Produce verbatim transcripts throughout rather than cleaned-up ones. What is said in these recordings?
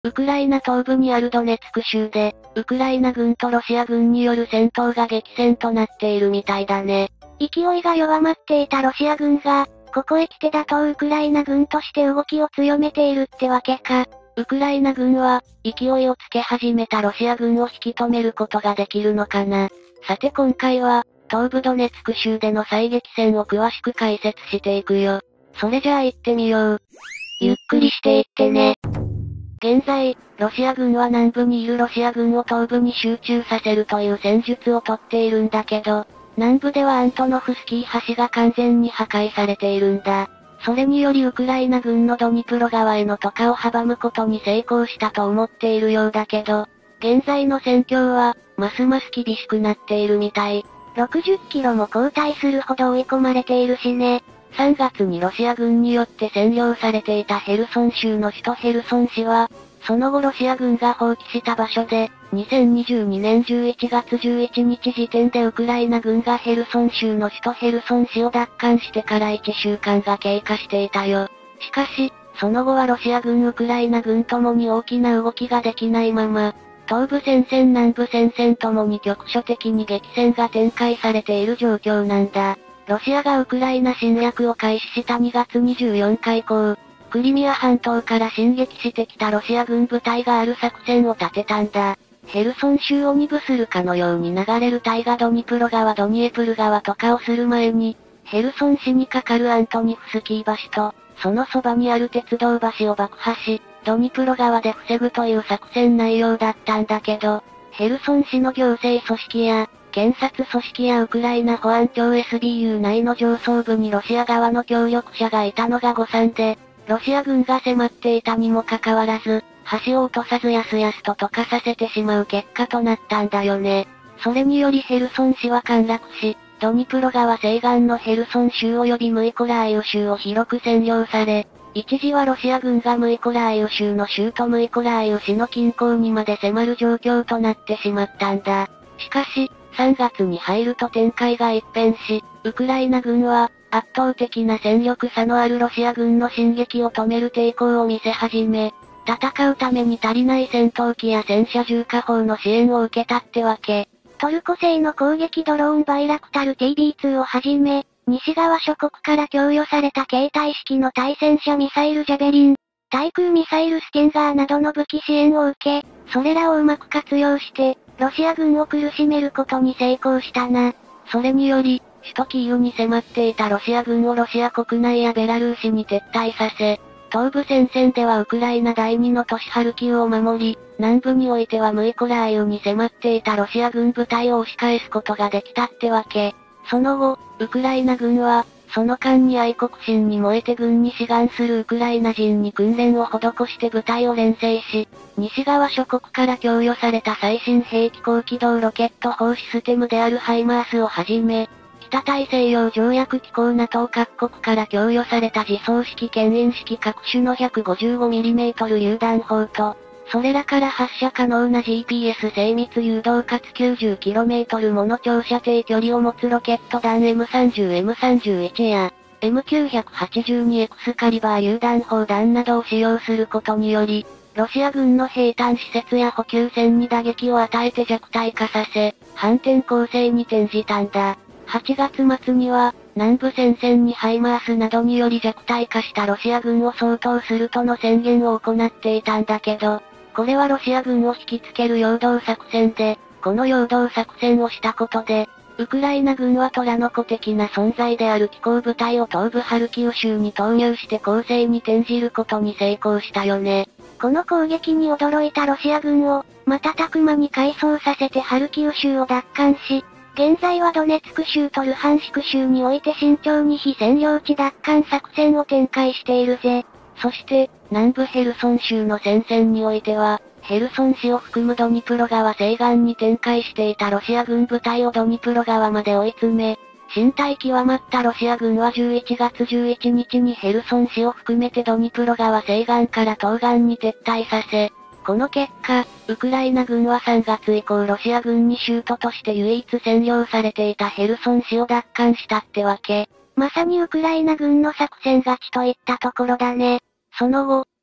ウクライナ東部にあるドネツク州で、ウクライナ軍とロシア軍による戦闘が激戦となっているみたいだね。 勢いが弱まっていたロシア軍が、ここへ来て打倒ウクライナ軍として動きを強めているってわけか。 ウクライナ軍は、勢いをつけ始めたロシア軍を引き止めることができるのかな。さて今回は、東部ドネツク州での最激戦を詳しく解説していくよ。それじゃあ行ってみよう。 ゆっくりしていってね。 現在、ロシア軍は南部にいるロシア軍を東部に集中させるという戦術をとっているんだけど、南部ではアントノフスキー橋が完全に破壊されているんだ。それによりウクライナ軍のドニプロ川への渡河を阻むことに成功したと思っているようだけど、現在の戦況は、ますます厳しくなっているみたい。 ろくじゅっキロも後退するほど追い込まれているしね。 さんがつにロシア軍によって占領されていたヘルソン州の首都ヘルソン市は、その後ロシア軍が放棄した場所で、にせんにじゅうにねんじゅういちがつじゅういちにち時点でウクライナ軍がヘルソン州の首都ヘルソン市を奪還してからいっしゅうかんが経過していたよ。しかし、その後はロシア軍ウクライナ軍ともに大きな動きができないまま、東部戦線南部戦線ともに局所的に激戦が展開されている状況なんだ。ロシアがウクライナ侵略を開始したにがつにじゅうよっか以降、クリミア半島から進撃してきたロシア軍部隊がある作戦を立てたんだ。ヘルソン州を二分するかのように流れる隊がドニプロ川ドニエプル川とかをする前に、ヘルソン市に架かるアントニフスキー橋と、そのそばにある鉄道橋を爆破し、ドニプロ川で防ぐという作戦内容だったんだけど、ヘルソン市の行政組織や、検察組織やウクライナ保安庁 エスビーユー 内の上層部にロシア側の協力者がいたのが誤算で、ロシア軍が迫っていたにもかかわらず、橋を落とさずやすやすと溶かさせてしまう結果となったんだよね。それによりヘルソン市は陥落し、ドニプロ川西岸のヘルソン州及びムイコラーイウ州を広く占領され、一時はロシア軍がムイコラーイウ州の州都ムイコラーイウ市の近郊にまで迫る状況となってしまったんだ。しかし、さんがつに入ると展開が一変し、ウクライナ軍は、圧倒的な戦力差のあるロシア軍の進撃を止める抵抗を見せ始め、戦うために足りない戦闘機や戦車重火砲の支援を受けたってわけ。 トルコ製の攻撃ドローンバイラクタル ティービーツー をはじめ、西側諸国から供与された携帯式の対戦車ミサイルジャベリン、対空ミサイルステンガーなどの武器支援を受け、それらをうまく活用して、ロシア軍を苦しめることに成功したな。 それにより、首都キーウに迫っていたロシア軍をロシア国内やベラルーシに撤退させ、東部戦線ではウクライナ第二の都市ハルキウを守り、南部においてはムイコラーイウに迫っていたロシア軍部隊を押し返すことができたってわけ。その後、ウクライナ軍は、その間に愛国心に燃えて軍に志願するウクライナ人に訓練を施して部隊を連成し、西側諸国から供与された最新兵器高機動ロケット砲システムであるハイマースをはじめ、北大西洋条約機構 ナトー 各国から供与された自走式牽引式各種の ひゃくごじゅうごミリメートル 榴弾砲と、それらから発射可能な ジーピーエス 精密誘導かつ きゅうじゅっキロメートル もの長射程距離を持つロケット弾 エムさんじゅうエムさんじゅういち や、エムきゅうはちにエックス カリバー榴弾砲弾などを使用することにより、ロシア軍の兵站施設や補給線に打撃を与えて弱体化させ、反転攻勢に転じたんだ。はちがつ末には、南部戦線にハイマースなどにより弱体化したロシア軍を掃討するとの宣言を行っていたんだけど、これはロシア軍を引きつける陽動作戦で、この陽動作戦をしたことで、ウクライナ軍は虎の子的な存在である機甲部隊を東部ハルキウ州に投入して攻勢に転じることに成功したよね。 この攻撃に驚いたロシア軍を、瞬く間に改装させてハルキウ州を奪還し、現在はドネツク州とルハンシク州において慎重に非占領地奪還作戦を展開しているぜ。 そして、南部ヘルソン州の戦線においては、ヘルソン市を含むドニプロ川西岸に展開していたロシア軍部隊をドニプロ川まで追い詰め、進退極まったロシア軍はじゅういちがつじゅういちにちにヘルソン市を含めてドニプロ川西岸から東岸に撤退させ、この結果、ウクライナ軍はさんがつ以降ロシア軍に州都として唯一占領されていたヘルソン市を奪還したってわけ。 まさにウクライナ軍の作戦勝ちといったところだね。 その後、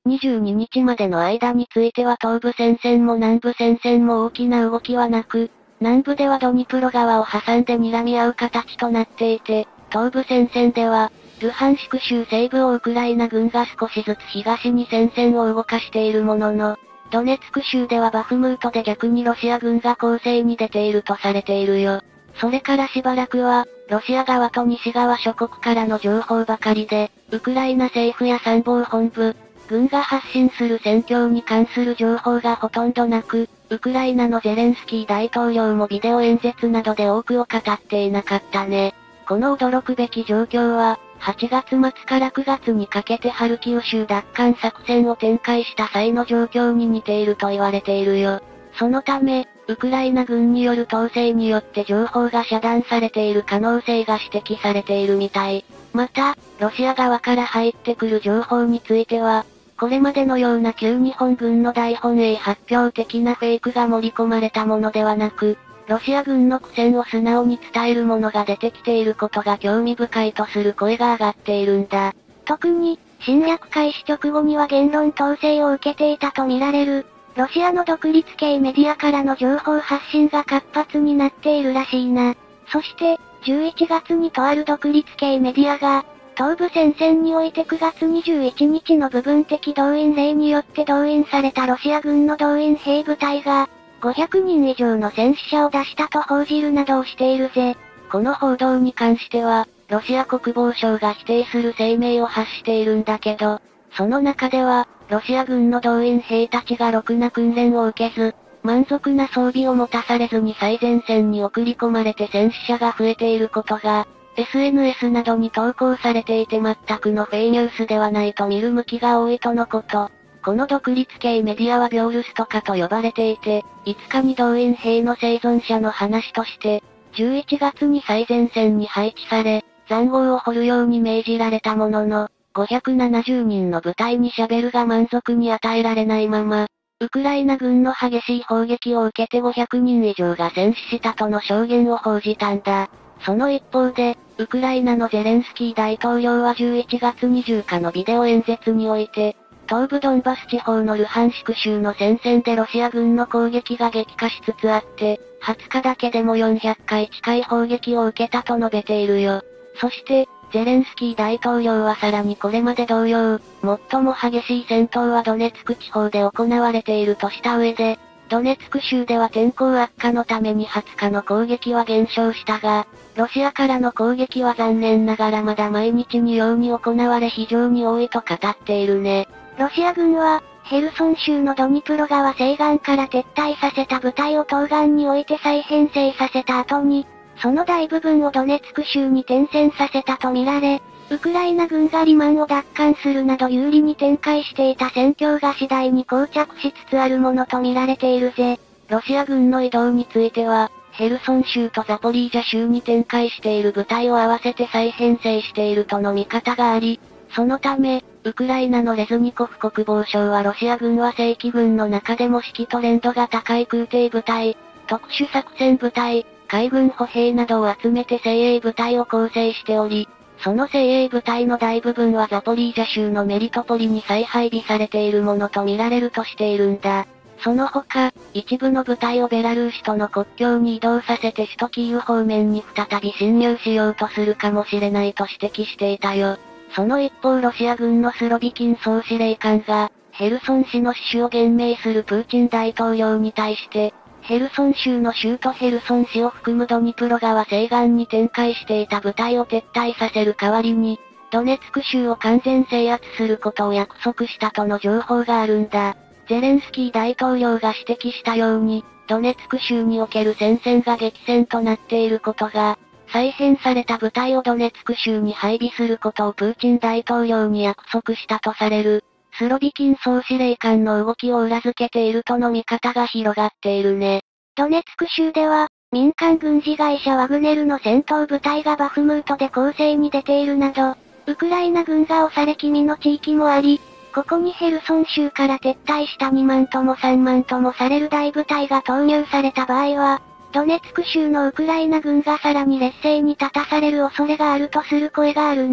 にじゅうににちまでの間については東部戦線も南部戦線も大きな動きはなく、南部ではドニプロ川を挟んで睨み合う形となっていて、東部戦線では、ルハンシク州西部をウクライナ軍が少しずつ東に戦線を動かしているものの、ドネツク州ではバフムートで逆にロシア軍が攻勢に出ているとされているよ。それからしばらくは、ロシア側と西側諸国からの情報ばかりで、ウクライナ政府や参謀本部、軍が発信する戦況に関する情報がほとんどなく、ウクライナのゼレンスキー大統領もビデオ演説などで多くを語っていなかったね。この驚くべき状況は、はちがつまつからくがつにかけてハルキウ州奪還作戦を展開した際の状況に似ていると言われているよ。そのため、ウクライナ軍による統制によって情報が遮断されている可能性が指摘されているみたい。また、ロシア側から入ってくる情報については、これまでのような旧日本軍の大本営発表的なフェイクが盛り込まれたものではなく、ロシア軍の苦戦を素直に伝えるものが出てきていることが興味深いとする声が上がっているんだ。 特に、侵略開始直後には言論統制を受けていたとみられる、ロシアの独立系メディアからの情報発信が活発になっているらしいな。そして、じゅういちがつにとある独立系メディアが、東部戦線においてくがつにじゅういちにちの部分的動員令によって動員されたロシア軍の動員兵部隊が、ごひゃくにん以上の戦死者を出したと報じるなどをしているぜ。 この報道に関しては、ロシア国防省が否定する声明を発しているんだけど、その中では、ロシア軍の動員兵たちがろくな訓練を受けず、満足な装備を持たされずに最前線に送り込まれて戦死者が増えていることが、エスエヌエス などに投稿されていて全くのフェイニュースではないと見る向きが多いとのこと。この独立系メディアはビョールストカと呼ばれていて、いつかに動員兵の生存者の話として、じゅういちがつに最前線に配置され、塹壕を掘るように命じられたものの、ごひゃくななじゅうにんの部隊にシャベルが満足に与えられないまま、ウクライナ軍の激しい砲撃を受けてごひゃくにん以上が戦死したとの証言を報じたんだ。その一方で、ウクライナのゼレンスキー大統領はじゅういちがつにじゅうにちのビデオ演説において、東部ドンバス地方のルハンシク州の戦線でロシア軍の攻撃が激化しつつあって、はつかだけでもよんひゃっかい近い砲撃を受けたと述べているよ。そして、ゼレンスキー大統領はさらにこれまで同様、最も激しい戦闘はドネツク地方で行われているとした上で、ドネツク州では天候悪化のためにはつかの攻撃は減少したが、ロシアからの攻撃は残念ながらまだ毎日にように行われ非常に多いと語っているね。 ロシア軍は、ヘルソン州のドニプロ川西岸から撤退させた部隊を東岸に置いて再編成させた後に、その大部分をドネツク州に転戦させたとみられ、ウクライナ軍がリマンを奪還するなど有利に展開していた戦況が次第に膠着しつつあるものと見られているぜ。 ロシア軍の移動については、ヘルソン州とザポリージャ州に展開している部隊を合わせて再編成しているとの見方があり、そのため、ウクライナのレズニコフ国防相はロシア軍は正規軍の中でも指揮トレンドが高い空挺部隊、特殊作戦部隊、海軍歩兵などを集めて精鋭部隊を構成しており、その精鋭部隊の大部分はザポリージャ州のメリトポリに再配備されているものと見られるとしているんだ。その他、一部の部隊をベラルーシとの国境に移動させて首都キーウ方面に再び侵入しようとするかもしれないと指摘していたよ。その一方ロシア軍のスロビキン総司令官が、ヘルソン市の死守を厳命するプーチン大統領に対して、ヘルソン州の州都ヘルソン市を含むドニプロ川西岸に展開していた部隊を撤退させる代わりに、ドネツク州を完全制圧することを約束したとの情報があるんだ。ゼレンスキー大統領が指摘したように、ドネツク州における戦線が激戦となっていることが、再編された部隊をドネツク州に配備することをプーチン大統領に約束したとされる、スロビキン総司令官の動きを裏付けているとの見方が広がっているね。 ドネツク州では、民間軍事会社ワグネルの戦闘部隊がバフムートで攻勢に出ているなど、ウクライナ軍が押され気味の地域もあり、ここにヘルソン州から撤退したにまんともさんまんともされる大部隊が投入された場合は、ドネツク州のウクライナ軍がさらに劣勢に立たされる恐れがあるとする声があるな。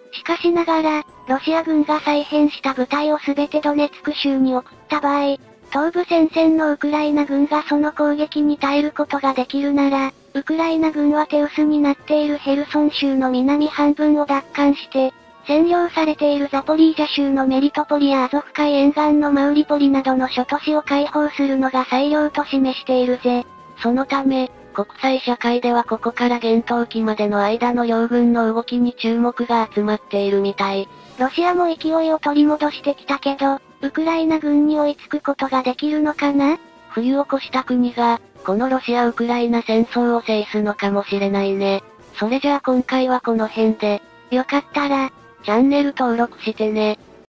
しかしながら、ロシア軍が再編した部隊をすべてドネツク州に送った場合、東部戦線のウクライナ軍がその攻撃に耐えることができるなら、ウクライナ軍は手薄になっているヘルソン州の南半分を奪還して、占領されているザポリージャ州のメリトポリやアゾフ海沿岸のマウリポリなどの諸都市を解放するのが最良と示しているぜ。 そのため、国際社会ではここから厳冬期までの間の両軍の動きに注目が集まっているみたい。 ロシアも勢いを取り戻してきたけど、ウクライナ軍に追いつくことができるのかな？ 冬を越した国が、このロシア・ウクライナ戦争を制すのかもしれないね。それじゃあ今回はこの辺で、 よかったら、 チャンネル登録してね。